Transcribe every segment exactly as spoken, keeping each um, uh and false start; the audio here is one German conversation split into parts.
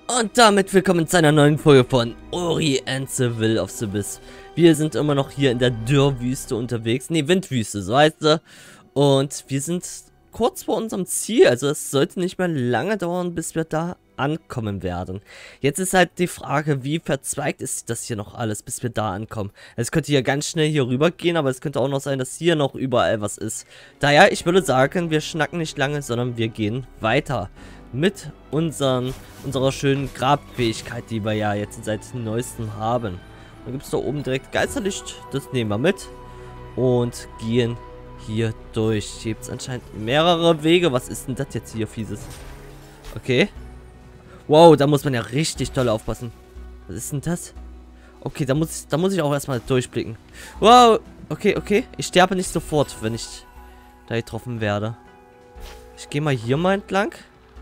Und damit willkommen zu einer neuen Folge von Ori and the Will of the Wisps. Wir sind immer noch hier in der Dürrwüste unterwegs. Ne, Windwüste, so heißt sie. Und wir sind kurz vor unserem Ziel. Also es sollte nicht mehr lange dauern, bis wir da ankommen werden. Jetzt ist halt die Frage, wie verzweigt ist das hier noch alles, bis wir da ankommen. Es könnte hier ganz schnell hier rüber gehen, aber es könnte auch noch sein, dass hier noch überall was ist. Daher, ich würde sagen, wir schnacken nicht lange, sondern wir gehen weiter. Mit unseren, unserer schönen Grabfähigkeit, die wir ja jetzt seit neuestem haben. Dann gibt es da oben direkt Geisterlicht, das nehmen wir mit. Und gehen hier durch. Hier gibt es anscheinend mehrere Wege. Was ist denn das jetzt hier, fieses? Okay. Wow, da muss man ja richtig toll aufpassen. Was ist denn das? Okay, da muss ich, da muss ich auch erstmal durchblicken. Wow, okay, okay. Ich sterbe nicht sofort, wenn ich da getroffen werde. Ich gehe mal hier mal entlang.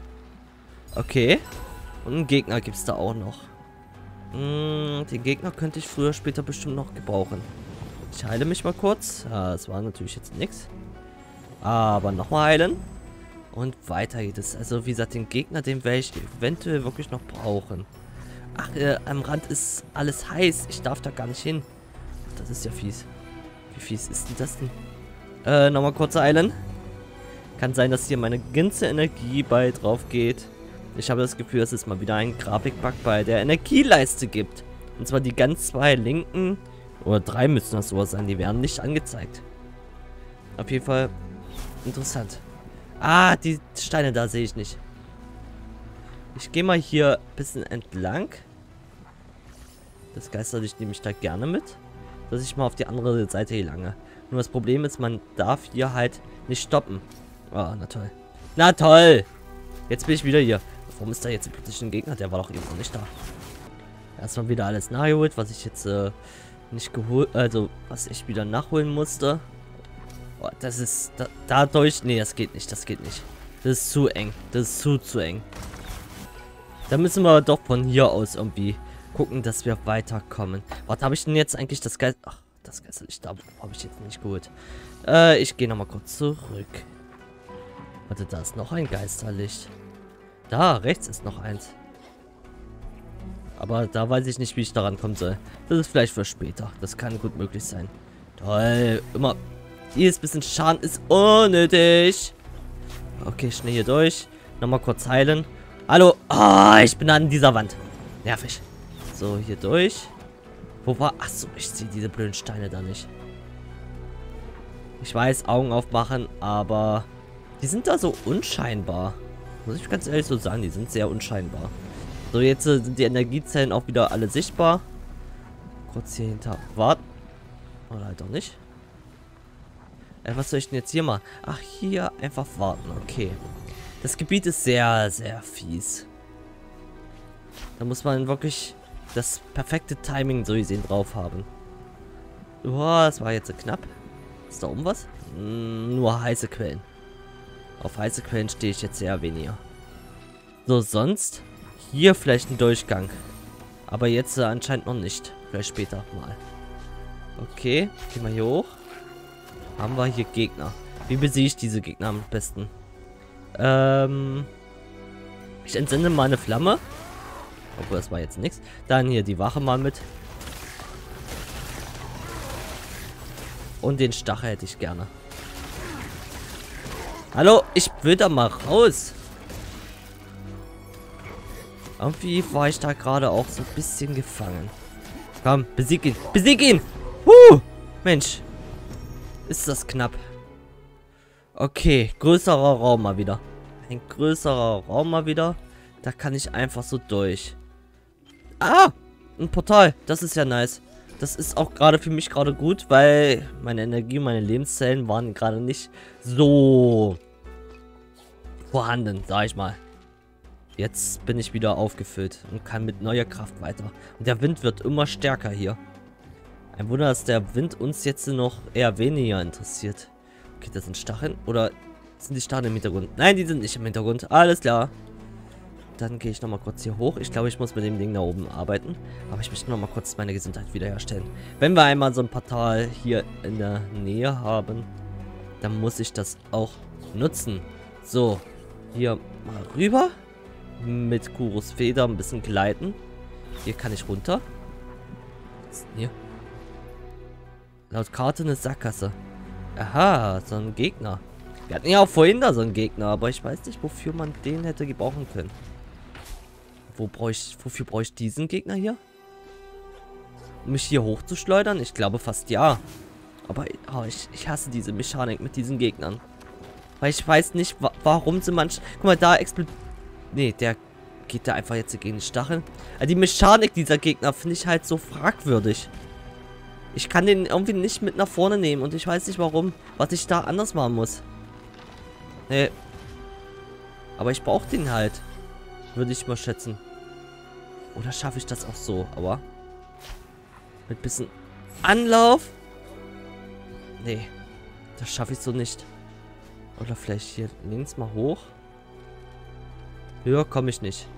Okay. Und einen Gegner gibt es da auch noch. Hm, den Gegner könnte ich früher, später bestimmt noch gebrauchen. Ich heile mich mal kurz. Ja, das war natürlich jetzt nichts. Aber nochmal heilen. Und weiter geht es. Also wie gesagt, den Gegner, den werde ich eventuell wirklich noch brauchen. Ach, äh, am Rand ist alles heiß. Ich darf da gar nicht hin. Das ist ja fies. Wie fies ist denn das denn? Äh, nochmal kurz heilen. Kann sein, dass hier meine ganze Energie bei drauf geht. Ich habe das Gefühl, dass es mal wieder einen Grafikbug bei der Energieleiste gibt. Und zwar die ganz zwei linken, oder drei müssen das sowas sein, die werden nicht angezeigt. Auf jeden Fall interessant. Ah, die Steine da sehe ich nicht. Ich gehe mal hier ein bisschen entlang. Das Geisterlicht nehme ich da gerne mit, dass ich mal auf die andere Seite gelange. Nur das Problem ist, man darf hier halt nicht stoppen. Ah, na toll. Na toll! Jetzt bin ich wieder hier. Warum ist da jetzt plötzlich ein Gegner? Der war doch eben noch nicht da. Erstmal wieder alles nachgeholt, was ich jetzt äh, nicht geholt, also was ich wieder nachholen musste. Oh, das ist da, dadurch, nee, das geht nicht, das geht nicht. Das ist zu eng, das ist zu zu eng. Da müssen wir doch von hier aus irgendwie gucken, dass wir weiterkommen. Was habe ich denn jetzt eigentlich das Geist? Ach, das Geisterlicht, da habe ich jetzt nicht geholt. Äh, ich gehe nochmal kurz zurück. Warte, da ist noch ein Geisterlicht. Da, rechts ist noch eins. Aber da weiß ich nicht, wie ich daran kommen soll. Das ist vielleicht für später. Das kann gut möglich sein. Toll. Immer. Jedes bisschen Schaden ist unnötig. Okay, schnell hier durch. Nochmal kurz heilen. Hallo. Ah, oh, ich bin an dieser Wand. Nervig. So, hier durch. Wo war... Achso, ich sehe diese blöden Steine da nicht. Ich weiß, Augen aufmachen, aber... Die sind da so unscheinbar. Muss ich ganz ehrlich so sagen, die sind sehr unscheinbar. So, jetzt äh, sind die Energiezellen auch wieder alle sichtbar. Kurz hier hinter warten. Oder halt auch nicht. Äh, was soll ich denn jetzt hier machen? Ach, hier einfach warten. Okay. Das Gebiet ist sehr, sehr fies. Da muss man wirklich das perfekte Timing so gesehen drauf haben. Boah, das war jetzt knapp. Ist da oben was? Hm, nur heiße Quellen. Auf heiße Quellen stehe ich jetzt sehr weniger. So, sonst hier vielleicht ein Durchgang. Aber jetzt äh, anscheinend noch nicht. Vielleicht später mal. Okay, gehen wir hier hoch. Haben wir hier Gegner. Wie besiege ich diese Gegner am besten? Ähm, ich entsende mal eine Flamme. Obwohl, das war jetzt nichts. Dann hier die Wache mal mit. Und den Stachel hätte ich gerne. Hallo, ich will da mal raus. Irgendwie war ich da gerade auch so ein bisschen gefangen. Komm, besieg ihn. Besieg ihn! Huh! Mensch. Ist das knapp. Okay, größerer Raum mal wieder. Ein größerer Raum mal wieder. Da kann ich einfach so durch. Ah! Ein Portal. Das ist ja nice. Das ist auch gerade für mich gerade gut, weil meine Energie, meine Lebenszellen waren gerade nicht so vorhanden, sag ich mal. Jetzt bin ich wieder aufgefüllt und kann mit neuer Kraft weiter. Und der Wind wird immer stärker hier. Ein Wunder, dass der Wind uns jetzt noch eher weniger interessiert. Okay, das sind Stacheln. Oder sind die Stacheln im Hintergrund? Nein, die sind nicht im Hintergrund. Alles klar. Dann gehe ich nochmal kurz hier hoch. Ich glaube, ich muss mit dem Ding da oben arbeiten. Aber ich möchte nochmal kurz meine Gesundheit wiederherstellen. Wenn wir einmal so ein Portal hier in der Nähe haben, dann muss ich das auch nutzen. So, hier mal rüber. mit Kuros Feder ein bisschen gleiten. Hier kann ich runter. Was ist denn hier? Laut Karte eine Sackgasse. Aha, so ein Gegner. Wir hatten ja auch vorhin da so einen Gegner, aber ich weiß nicht, wofür man den hätte gebrauchen können. Wo brauche ich, wofür brauche ich diesen Gegner hier? Um mich hier hochzuschleudern? Ich glaube fast ja. Aber oh, ich, ich hasse diese Mechanik mit diesen Gegnern. Weil ich weiß nicht, wa warum sie manch... Guck mal, da explodiert... Nee, der geht da einfach jetzt gegen den Stacheln. Also die Mechanik dieser Gegner finde ich halt so fragwürdig. Ich kann den irgendwie nicht mit nach vorne nehmen und ich weiß nicht warum, was ich da anders machen muss. Nee. Aber ich brauche den halt. Würde ich mal schätzen. Oder schaffe ich das auch so, aber... Mit bisschen Anlauf. Nee. Das schaffe ich so nicht. Oder vielleicht hier links mal hoch. Höher komme ich nicht.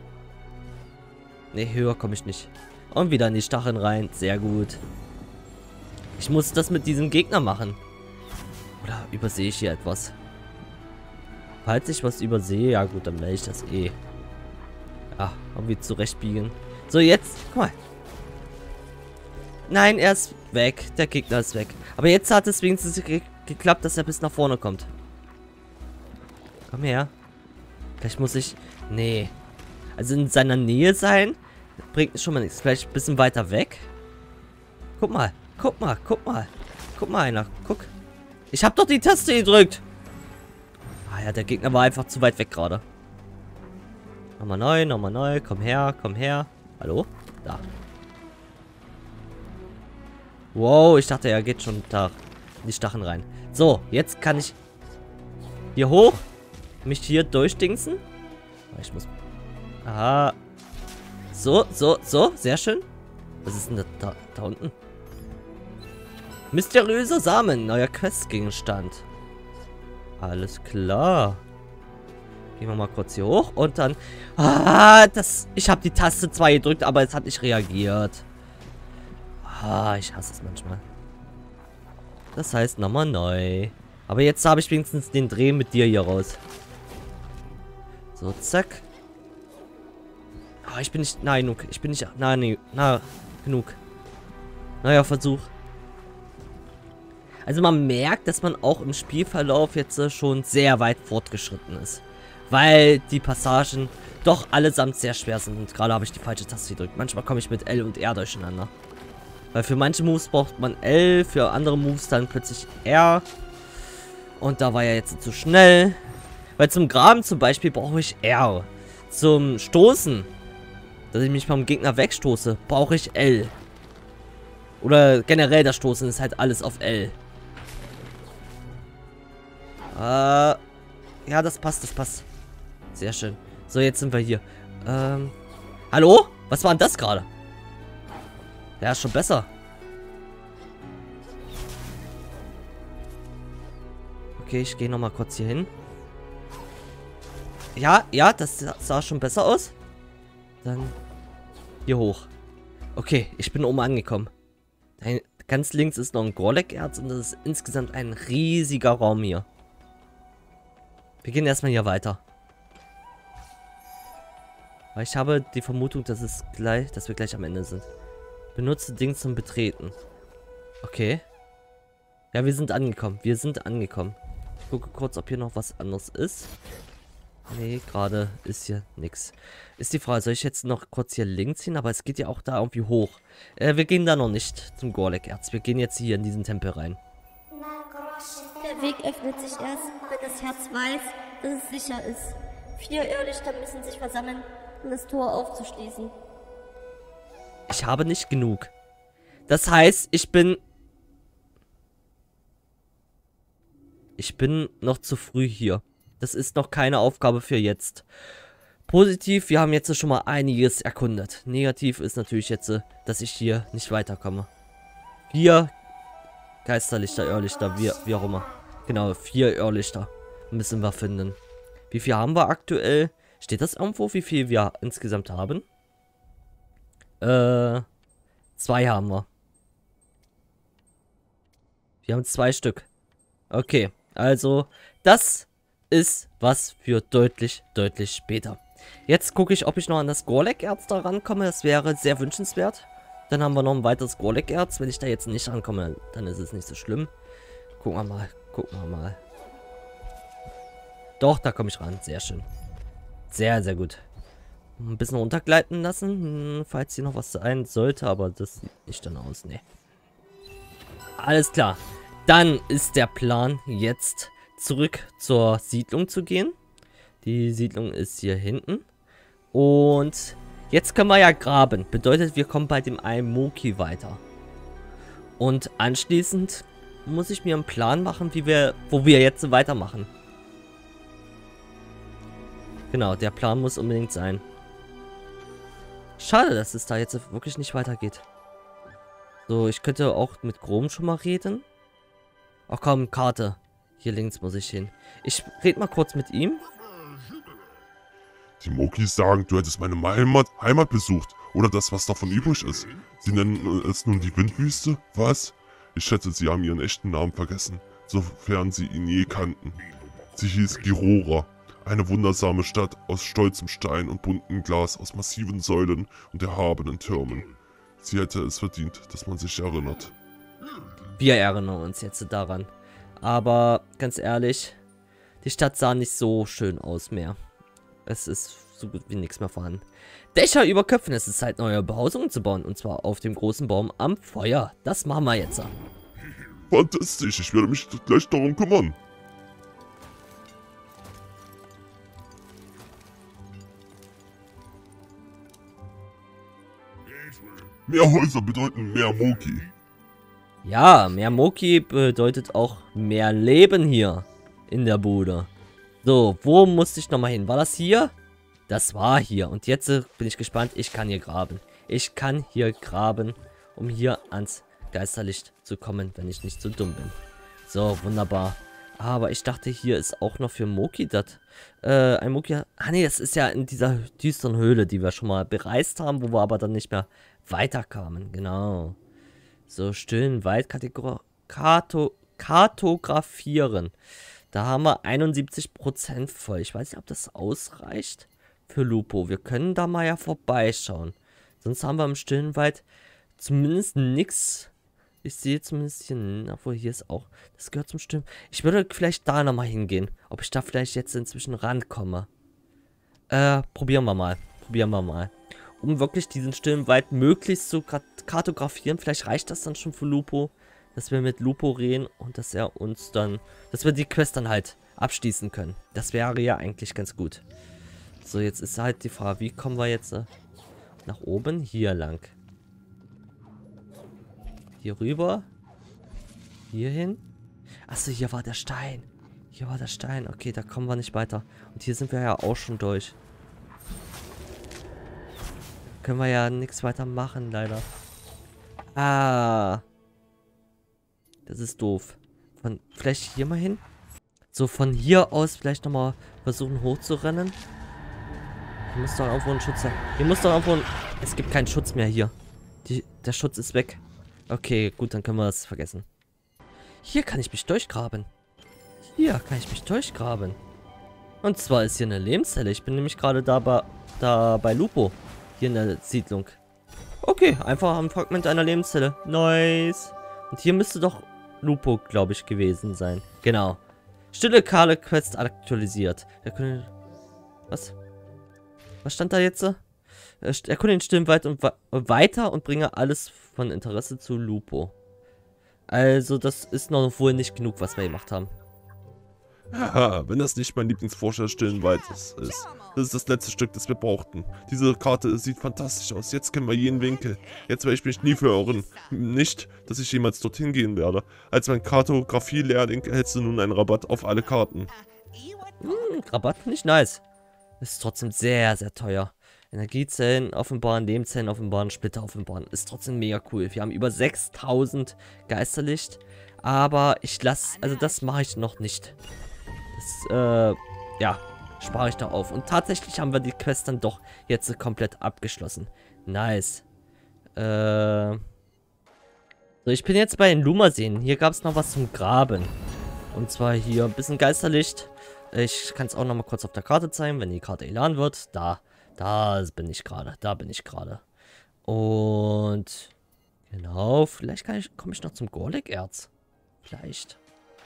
Nee, höher komme ich nicht. Und wieder in die Stacheln rein. Sehr gut. Ich muss das mit diesem Gegner machen. Oder übersehe ich hier etwas? Falls ich was übersehe, ja gut, dann werde ich das eh. Ja, irgendwie zurechtbiegen. So, jetzt, guck mal. Nein, er ist weg. Der Gegner ist weg. Aber jetzt hat es wenigstens ge geklappt, dass er bis nach vorne kommt. Komm her. Vielleicht muss ich... Nee. Also in seiner Nähe sein, bringt schon mal nichts. Vielleicht ein bisschen weiter weg. Guck mal. Guck mal. Guck mal. Guck mal einer. Guck. Ich habe doch die Taste gedrückt. Ah ja, der Gegner war einfach zu weit weg gerade. Nochmal neu, nochmal neu. Komm her, komm her. Hallo? Da. Wow, ich dachte, er geht schon da in die Stacheln rein. So, jetzt kann ich hier hoch. Mich hier durchdingsen. Ich muss... Aha. So, so, so. Sehr schön. Was ist denn da, da, da unten? Mysteriöser Samen. Neuer Questgegenstand. Alles klar. Gehen wir mal kurz hier hoch. Und dann... Ah, das... Ich habe die Taste zwei gedrückt, aber es hat nicht reagiert. Ah, ich hasse es manchmal. Das heißt, nochmal neu. Aber jetzt habe ich wenigstens den Dreh mit dir hier raus. So, zack. Ah, ich bin nicht nah genug. Ich bin nicht nah, nee, nah genug. Neuer Versuch. Also man merkt, dass man auch im Spielverlauf jetzt schon sehr weit fortgeschritten ist. Weil die Passagen doch allesamt sehr schwer sind. Und gerade habe ich die falsche Taste gedrückt. Manchmal komme ich mit L und R durcheinander. Weil für manche Moves braucht man L, für andere Moves dann plötzlich R. Und da war ja jetzt zu schnell. Weil zum Graben zum Beispiel brauche ich R. Zum Stoßen, dass ich mich vom Gegner wegstoße, brauche ich L. Oder generell das Stoßen ist halt alles auf L. Äh, ja, das passt, das passt. Sehr schön. So, jetzt sind wir hier. Ähm, hallo? Was war denn das gerade? Ja, ist schon besser. Okay, ich gehe nochmal kurz hier hin. Ja, ja, das sah schon besser aus. Dann hier hoch. Okay, ich bin oben angekommen. Ganz links ist noch ein Gorlek-Erz und das ist insgesamt ein riesiger Raum hier. Wir gehen erstmal hier weiter. Weil ich habe die Vermutung, dass es gleich, dass wir gleich am Ende sind. Benutze Ding zum Betreten. Okay. Ja, wir sind angekommen. Wir sind angekommen. Ich gucke kurz, ob hier noch was anderes ist. Nee, gerade ist hier nichts. Ist die Frage, soll ich jetzt noch kurz hier links hin? Aber es geht ja auch da irgendwie hoch. Äh, wir gehen da noch nicht zum Gorlek-Erz. Wir gehen jetzt hier in diesen Tempel rein. Der Weg öffnet sich erst, wenn das Herz weiß, dass es sicher ist. Vier Irrlichter müssen sich versammeln, um das Tor aufzuschließen. Ich habe nicht genug. Das heißt, ich bin... Ich bin noch zu früh hier. Das ist noch keine Aufgabe für jetzt. Positiv, wir haben jetzt schon mal einiges erkundet. Negativ ist natürlich jetzt, dass ich hier nicht weiterkomme. Vier Geisterlichter, Irrlichter, wie, wie auch immer. Genau, vier Irrlichter müssen wir finden. Wie viel haben wir aktuell? Steht das irgendwo, wie viel wir insgesamt haben? Äh, zwei haben wir. Wir haben zwei Stück. Okay, also das ist was für deutlich, deutlich später. Jetzt gucke ich, ob ich noch an das Gorlek-Erz da rankomme. Das wäre sehr wünschenswert. Dann haben wir noch ein weiteres Gorlek-Erz. Wenn ich da jetzt nicht rankomme, dann ist es nicht so schlimm. Gucken wir mal. Gucken wir mal. Doch, da komme ich ran. Sehr schön. Sehr, sehr gut. Ein bisschen runtergleiten lassen, falls hier noch was sein sollte. Aber das sieht nicht dann aus. Nee. Alles klar. Dann ist der Plan, jetzt zurück zur Siedlung zu gehen. Die Siedlung ist hier hinten. Und jetzt können wir ja graben. Bedeutet, wir kommen bei dem Aimoki weiter. Und anschließend muss ich mir einen Plan machen, wie wir, wo wir jetzt weitermachen. Genau, der Plan muss unbedingt sein. Schade, dass es da jetzt wirklich nicht weitergeht. So, ich könnte auch mit Grom schon mal reden. Ach komm, Karte. Hier links muss ich hin. Ich rede mal kurz mit ihm. Die Mokis sagen, du hättest meine Heimat, Heimat besucht. Oder das, was davon übrig ist. Sie nennen es nun die Windwüste? Was? Ich schätze, sie haben ihren echten Namen vergessen. Sofern sie ihn je kannten. Sie hieß Girora. Eine wundersame Stadt aus stolzem Stein und buntem Glas, aus massiven Säulen und erhabenen Türmen. Sie hätte es verdient, dass man sich erinnert. Wir erinnern uns jetzt daran. Aber ganz ehrlich, die Stadt sah nicht so schön aus mehr. Es ist so gut wie nichts mehr vorhanden. Dächer überköpfen, es ist Zeit, neue Behausungen zu bauen. Und zwar auf dem großen Baum am Feuer. Das machen wir jetzt. Fantastisch, ich werde mich gleich darum kümmern. Mehr Häuser bedeuten mehr Moki. Ja, mehr Moki bedeutet auch mehr Leben hier in der Bude. So, wo musste ich nochmal hin? War das hier? Das war hier. Und jetzt äh, bin ich gespannt. Ich kann hier graben. Ich kann hier graben, um hier ans Geisterlicht zu kommen, wenn ich nicht so dumm bin. So, wunderbar. Aber ich dachte, hier ist auch noch für Moki das. Äh, ein Moki... Ah, nee, das ist ja in dieser düsteren Höhle, die wir schon mal bereist haben, wo wir aber dann nicht mehr weiterkamen. Genau. So, stillen Wald Kato kartografieren. Da haben wir einundsiebzig Prozent voll. Ich weiß nicht, ob das ausreicht für Lupo. Wir können da mal ja vorbeischauen. Sonst haben wir im stillen Wald zumindest nichts. Ich sehe zumindest hier, obwohl hier ist auch, das gehört zum Stillen. Ich würde vielleicht da nochmal hingehen. Ob ich da vielleicht jetzt inzwischen rankomme. Äh, probieren wir mal. Probieren wir mal. Um wirklich diesen stillen Wald möglichst zu kartografieren. Vielleicht reicht das dann schon für Lupo. Dass wir mit Lupo reden und dass er uns dann, dass wir die Quest dann halt abschließen können. Das wäre ja eigentlich ganz gut. So, jetzt ist halt die Frage, wie kommen wir jetzt äh, nach oben? Hier lang. Hier rüber. Hier hin. Achso, hier war der Stein. Hier war der Stein. Okay, da kommen wir nicht weiter. Und hier sind wir ja auch schon durch. Können wir ja nichts weiter machen, leider. Ah. Das ist doof. Von, vielleicht hier mal hin? So, von hier aus vielleicht nochmal versuchen hochzurennen. Hier muss doch irgendwo ein Schutz sein. Hier muss doch irgendwo ein... Es gibt keinen Schutz mehr hier. Die, der Schutz ist weg. Okay, gut, dann können wir das vergessen. Hier kann ich mich durchgraben. Hier kann ich mich durchgraben. Und zwar ist hier eine Lebenszelle. Ich bin nämlich gerade da bei, da bei Lupo. Hier in der Siedlung. Okay, einfach ein Fragment einer Lebenszelle. Nice. Und hier müsste doch Lupo, glaube ich, gewesen sein. Genau. Stille Kale Quest aktualisiert. Erkunde... Was? Was stand da jetzt? Erkunde den stillen Wald und weiter und bringe alles von Interesse zu Lupo. Also, das ist noch wohl nicht genug, was wir gemacht haben. Haha, wenn das nicht mein Lieblingsforscher stillen Waldes ist. Das ist das letzte Stück, das wir brauchten. Diese Karte sieht fantastisch aus. Jetzt kennen wir jeden Winkel. Jetzt werde ich mich nie verirren. Nicht, dass ich jemals dorthin gehen werde. Als mein Kartografie-Lehrling erhältst du nun einen Rabatt auf alle Karten. Hm, Rabatt nicht nice. Ist trotzdem sehr, sehr teuer. Energiezellen offenbaren, Lebenszellen offenbaren, Splitter offenbaren. Ist trotzdem mega cool. Wir haben über sechstausend Geisterlicht. Aber ich lasse, also das mache ich noch nicht. Das, äh, ja, spare ich da auf. Und tatsächlich haben wir die Quest dann doch jetzt komplett abgeschlossen. Nice. Äh, so, ich bin jetzt bei den Luma-Seen. Hier gab es noch was zum Graben. Und zwar hier ein bisschen Geisterlicht. Ich kann es auch nochmal kurz auf der Karte zeigen, wenn die Karte elan wird. Da, da bin ich gerade, da bin ich gerade. Und genau, vielleicht kann ich, komme ich noch zum Gorlik-Erz. Vielleicht.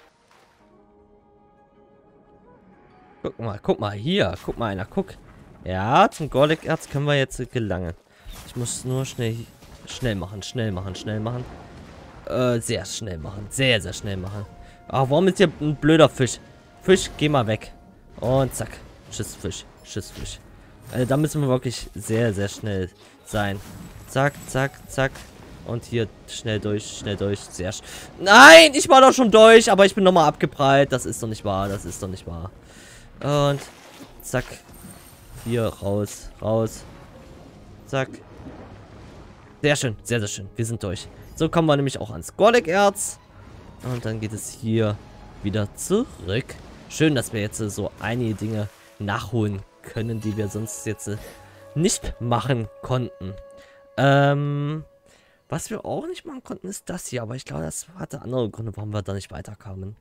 Guck mal, guck mal, hier, guck mal einer, guck. Ja, zum Gorlik-Erz können wir jetzt gelangen. Ich muss nur schnell, schnell machen, schnell machen, schnell machen. Äh, sehr schnell machen, sehr, sehr schnell machen. Ach, warum ist hier ein blöder Fisch? Fisch, geh mal weg. Und zack. Tschüss, Fisch. Tschüss, Fisch. Also, da müssen wir wirklich sehr, sehr schnell sein. Zack, zack, zack. Und hier schnell durch, schnell durch. Sehr sch Nein, ich war doch schon durch, aber ich bin nochmal abgeprallt. Das ist doch nicht wahr, das ist doch nicht wahr. Und zack. Hier, raus, raus. Zack. Sehr schön, sehr, sehr schön. Wir sind durch. So kommen wir nämlich auch ans Gorlik-Erz. Und dann geht es hier wieder zurück. Schön, dass wir jetzt so einige Dinge nachholen können, die wir sonst jetzt nicht machen konnten. Ähm, was wir auch nicht machen konnten, ist das hier. Aber ich glaube, das hatte andere Gründe, warum wir da nicht weiterkamen.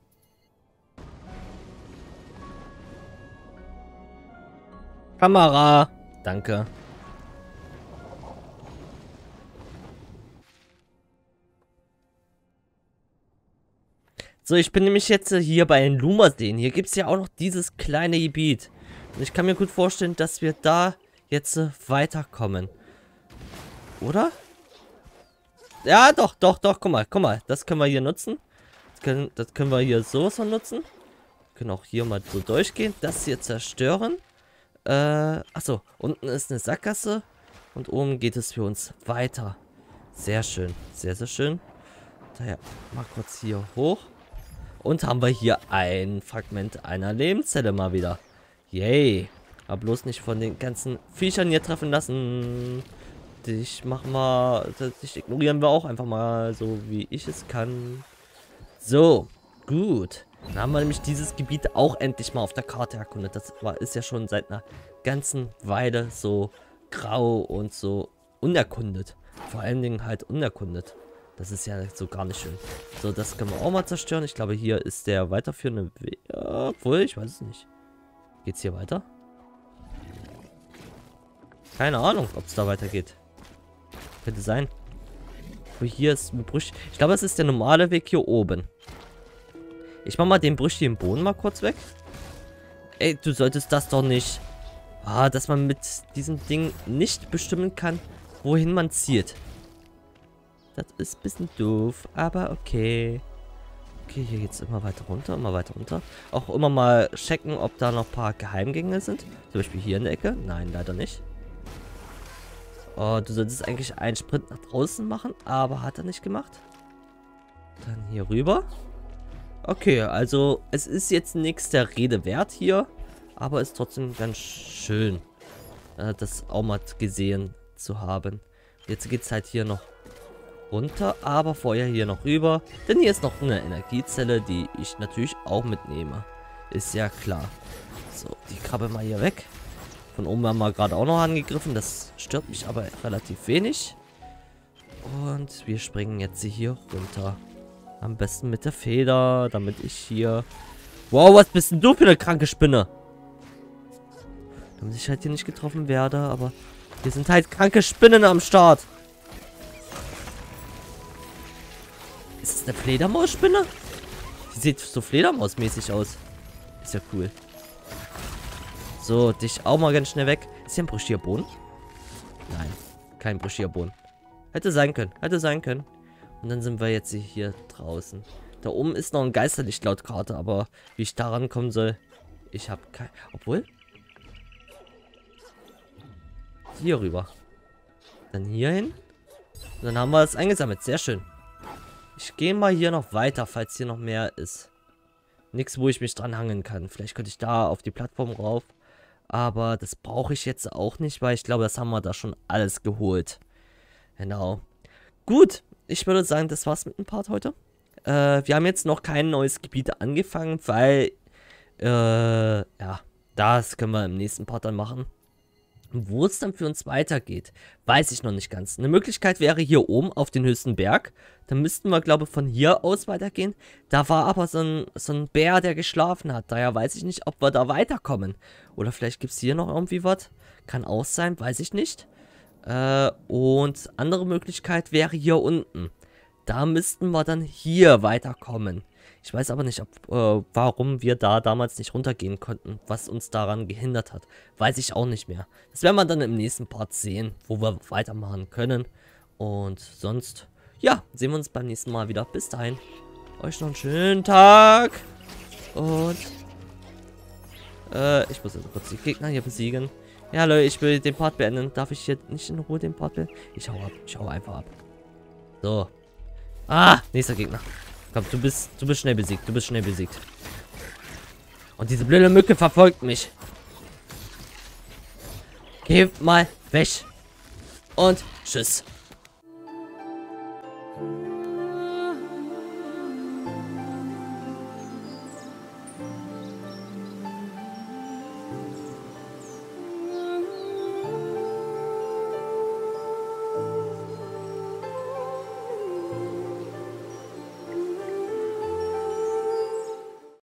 Kamera. Danke. So, ich bin nämlich jetzt hier bei den Lumerseen. Hier gibt es ja auch noch dieses kleine Gebiet. Und ich kann mir gut vorstellen, dass wir da jetzt weiterkommen. Oder? Ja, doch, doch, doch. Guck mal, guck mal. Das können wir hier nutzen. Das können, das können wir hier so von nutzen. Wir können auch hier mal so durchgehen. Das hier zerstören. Äh, achso. Unten ist eine Sackgasse. Und oben geht es für uns weiter. Sehr schön. Sehr, sehr schön. Daher mal kurz hier hoch. Und haben wir hier ein Fragment einer Lebenszelle mal wieder. Yay. Aber bloß nicht von den ganzen Viechern hier treffen lassen. Dich machen wir. Dich ignorieren wir auch einfach mal so, wie ich es kann. So. Gut. Dann haben wir nämlich dieses Gebiet auch endlich mal auf der Karte erkundet. Das war, ist ja schon seit einer ganzen Weile so grau und so unerkundet. Vor allen Dingen halt unerkundet. Das ist ja so gar nicht schön. So, das können wir auch mal zerstören. Ich glaube, hier ist der weiterführende Weg. Obwohl, ich weiß es nicht. Geht's hier weiter? Keine Ahnung, ob es da weitergeht. Könnte sein. Aber hier ist ein Brüch. Ich glaube, es ist der normale Weg hier oben. Ich mach mal den brüchigen Boden mal kurz weg. Ey, du solltest das doch nicht. Ah, dass man mit diesem Ding nicht bestimmen kann, wohin man zielt. Das ist ein bisschen doof, aber okay. Okay, hier geht es immer weiter runter, immer weiter runter. Auch immer mal checken, ob da noch ein paar Geheimgänge sind. Zum Beispiel hier in der Ecke. Nein, leider nicht. Oh, du solltest eigentlich einen Sprint nach draußen machen, aber hat er nicht gemacht. Dann hier rüber. Okay, also es ist jetzt nichts der Rede wert hier, aber ist trotzdem ganz schön, äh, das auch mal gesehen zu haben. Jetzt geht es halt hier noch runter, aber vorher hier noch rüber, denn hier ist noch eine Energiezelle, die ich natürlich auch mitnehme. Ist ja klar. So, die Krabbe mal hier weg. Von oben haben wir gerade auch noch angegriffen, das stört mich aber relativ wenig. Und wir springen jetzt hier runter. Am besten mit der Feder, damit ich hier... Wow, was bist denn du für eine kranke Spinne? Damit ich halt hier nicht getroffen werde, aber... Hier sind halt kranke Spinnen am Start. Ist das eine Fledermausspinne? Die sieht so Fledermausmäßig aus. Ist ja cool. So, dich auch mal ganz schnell weg. Ist hier ein brüchiger Boden? Nein, kein brüchiger Boden. Hätte sein können, hätte sein können. Und dann sind wir jetzt hier draußen. Da oben ist noch ein Geisterlicht laut Karte, aber wie ich da rankommen soll, ich habe kein... Obwohl? Hier rüber. Dann hier hin. Und dann haben wir es eingesammelt. Sehr schön. Ich gehe mal hier noch weiter, falls hier noch mehr ist. Nichts, wo ich mich dran hangeln kann. Vielleicht könnte ich da auf die Plattform rauf. Aber das brauche ich jetzt auch nicht, weil ich glaube, das haben wir da schon alles geholt. Genau. Gut. Ich würde sagen, das war's mit dem Part heute. Äh, wir haben jetzt noch kein neues Gebiet angefangen, weil, äh, ja, das können wir im nächsten Part dann machen. Wo es dann für uns weitergeht, weiß ich noch nicht ganz. Eine Möglichkeit wäre hier oben auf den höchsten Berg. Dann müssten wir, glaube ich, von hier aus weitergehen. Da war aber so ein, so ein Bär, der geschlafen hat. Daher weiß ich nicht, ob wir da weiterkommen. Oder vielleicht gibt es hier noch irgendwie was. Kann auch sein, weiß ich nicht. Äh, und andere Möglichkeit wäre hier unten. Da müssten wir dann hier weiterkommen. Ich weiß aber nicht, ob, äh, warum wir da damals nicht runtergehen konnten, was uns daran gehindert hat. Weiß ich auch nicht mehr. Das werden wir dann im nächsten Part sehen, wo wir weitermachen können. Und sonst, ja, sehen wir uns beim nächsten Mal wieder. Bis dahin, euch noch einen schönen Tag. Und, äh, ich muss jetzt kurz die Gegner hier besiegen. Ja, Leute, ich will den Part beenden. Darf ich hier nicht in Ruhe den Part beenden? Ich hau ab, ich hau einfach ab. So. Ah, nächster Gegner. Komm, du bist, du bist schnell besiegt. Du bist schnell besiegt. Und diese blöde Mücke verfolgt mich. Geh mal weg. Und tschüss.